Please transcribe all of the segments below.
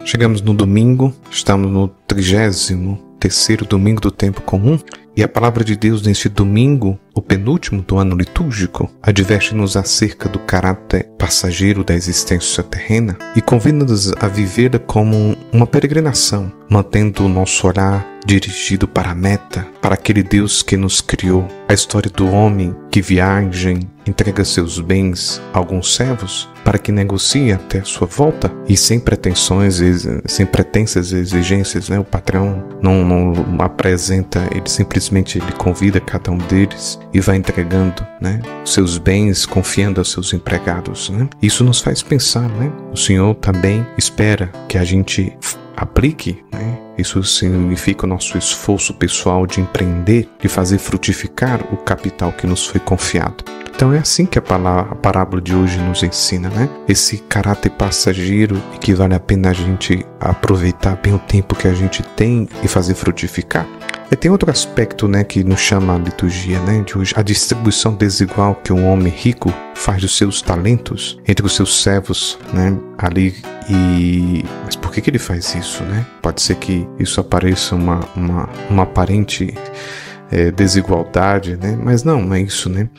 Chegamos no domingo, estamos no 33º domingo do tempo comum, e a palavra de Deus neste domingo, o penúltimo do ano litúrgico, adverte-nos acerca do caráter passageiro da existência terrena e convida-nos a vivê-la como uma peregrinação, mantendo o nosso olhar dirigido para a meta, para aquele Deus que nos criou. A história do homem que viaja, entrega seus bens a alguns servos para que negocie até a sua volta e sem pretensões, sem pretensas exigências, né? O patrão não apresenta, ele convida cada um deles e vai entregando, né, seus bens, confiando aos seus empregados, né? Isso nos faz pensar, né? O Senhor também espera que a gente aplique, né? Isso significa o nosso esforço pessoal de empreender, de fazer frutificar o capital que nos foi confiado. Então é assim que a parábola de hoje nos ensina, né? Esse caráter passageiro e que vale a pena a gente aproveitar bem o tempo que a gente tem e fazer frutificar. E tem outro aspecto, né, que nos chama a liturgia, né, de hoje, a distribuição desigual que um homem rico faz dos seus talentos entre os seus servos, né, ali. Mas por que ele faz isso, né? Pode ser que isso pareça uma aparente desigualdade, né? Mas não é isso, né?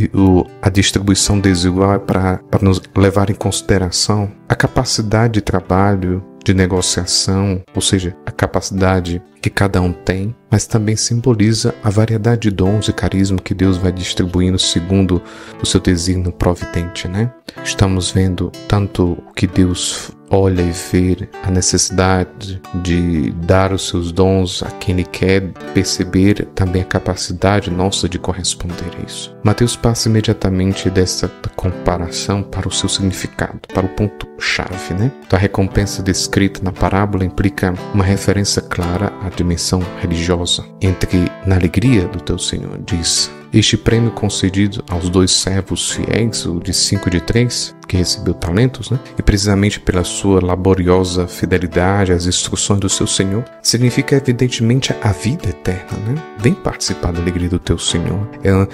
A distribuição desigual é para nos levar em consideração a capacidade de trabalho, de negociação, ou seja, a capacidade que cada um tem, mas também simboliza a variedade de dons e carisma que Deus vai distribuindo segundo o seu desígnio providente, né? Estamos vendo tanto o que Deus olha e vê a necessidade de dar os seus dons a quem Ele quer, perceber também a capacidade nossa de corresponder a isso. Mateus passa imediatamente dessa comparação para o seu significado, para o ponto-chave, né? Então, a recompensa descrita na parábola implica uma referência clara à dimensão religiosa. Entre na alegria do teu Senhor, diz: este prêmio concedido aos 2 servos fiéis, o de 5 e de 3, que recebeu talentos, né? E precisamente pela sua laboriosa fidelidade às instruções do seu Senhor, significa evidentemente a vida eterna, né? Vem participar da alegria do teu Senhor.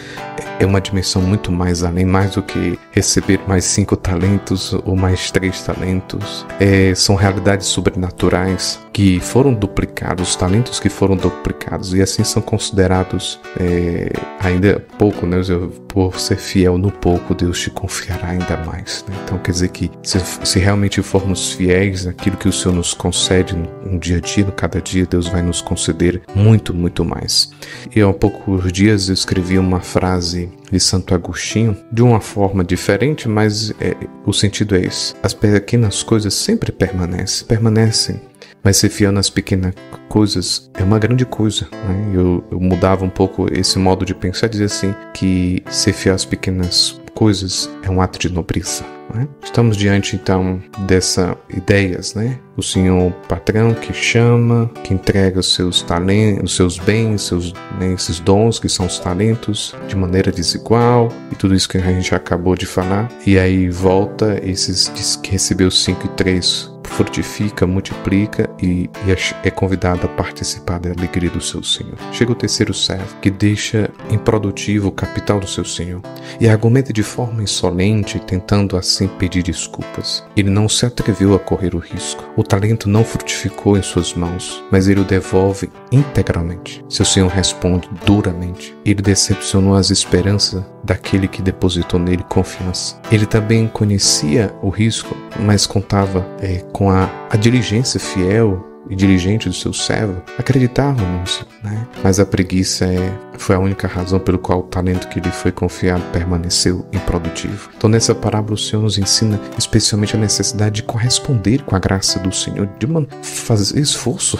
É uma dimensão muito mais além, mais do que receber mais 5 talentos ou mais 3 talentos. São realidades sobrenaturais que foram duplicados, os talentos que foram duplicados, e assim são considerados ainda pouco, né? Por ser fiel no pouco, Deus te confiará ainda mais, né? Então quer dizer que se realmente formos fiéis naquilo que o Senhor nos concede no dia a dia, no cada dia, Deus vai nos conceder muito, muito mais. E há poucos dias eu escrevi uma frase de Santo Agostinho, de uma forma diferente, mas o sentido é esse: as pequenas coisas sempre permanecem. Mas ser fiel nas pequenas coisas é uma grande coisa, né? Eu mudava um pouco esse modo de pensar, dizer assim, que ser fiel às pequenas coisas é um ato de nobreza, né? Estamos diante então dessas ideias, né? O Senhor patrão que chama, que entrega os seus talentos, os seus bens, esses dons que são os talentos, de maneira desigual, e tudo isso que a gente acabou de falar. E aí volta esses que recebeu 5 e 3, frutifica, multiplica e é convidado a participar da alegria do seu Senhor. Chega o 3º servo, que deixa improdutivo o capital do seu Senhor e argumenta de forma insolente, tentando assim pedir desculpas. Ele não se atreveu a correr o risco. O talento não frutificou em suas mãos, mas ele o devolve integralmente. Seu Senhor responde duramente. Ele decepcionou as esperanças daquele que depositou nele confiança. Ele também conhecia o risco, mas contava com a diligência fiel e diligente do seu servo. Acreditava nisso, né? Mas a preguiça foi a única razão pelo qual o talento que lhe foi confiado permaneceu improdutivo. Então, nessa parábola, o Senhor nos ensina especialmente a necessidade de corresponder com a graça do Senhor, de fazer esforço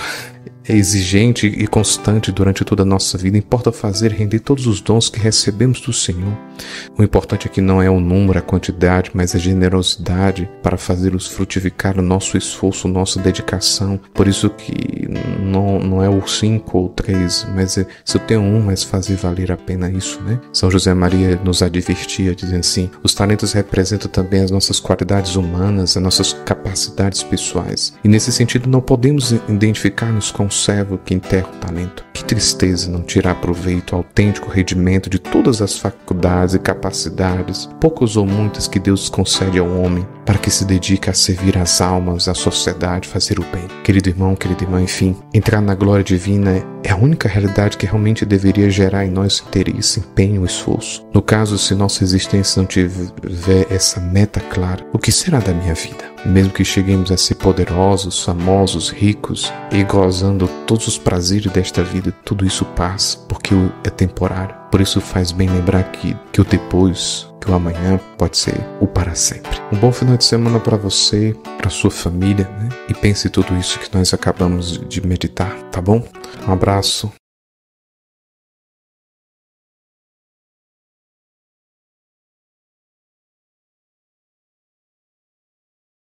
exigente e constante durante toda a nossa vida. Importa render todos os dons que recebemos do Senhor. O importante aqui não é o número, a quantidade, mas a generosidade para fazê-los frutificar o nosso esforço, nossa dedicação. Por isso que não é o 5 ou 3, mas se eu tenho um, mas fazer valer a pena isso, né? São José Maria nos advertia, dizendo assim: os talentos representam também as nossas qualidades humanas, as nossas capacidades pessoais. E nesse sentido não podemos identificar-nos com o servo que enterra o talento. Que tristeza não tirar proveito, autêntico rendimento de todas as faculdades habilidades e capacidades, poucas ou muitas, que Deus concede ao homem para que se dedique a servir as almas, a sociedade, fazer o bem. Querido irmão, querida irmã, enfim, entrar na glória divina é a única realidade que realmente deveria gerar em nós interesse, empenho, esforço. No caso, se nossa existência não tiver essa meta clara, o que será da minha vida? Mesmo que cheguemos a ser poderosos, famosos, ricos e gozando todos os prazeres desta vida, tudo isso passa, porque é temporário. Por isso faz bem lembrar que o depois, que o amanhã pode ser o para sempre. Um bom final de semana para você, para sua família, né? E pense tudo isso que nós acabamos de meditar, tá bom? Um abraço.